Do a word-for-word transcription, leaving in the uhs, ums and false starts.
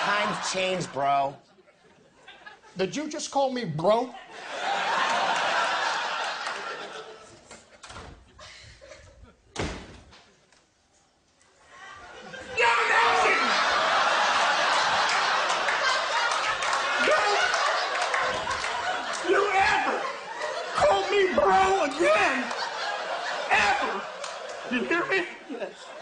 Times change, bro. Did you just call me bro? You ever call me bro again? Ever? You hear me? Yes.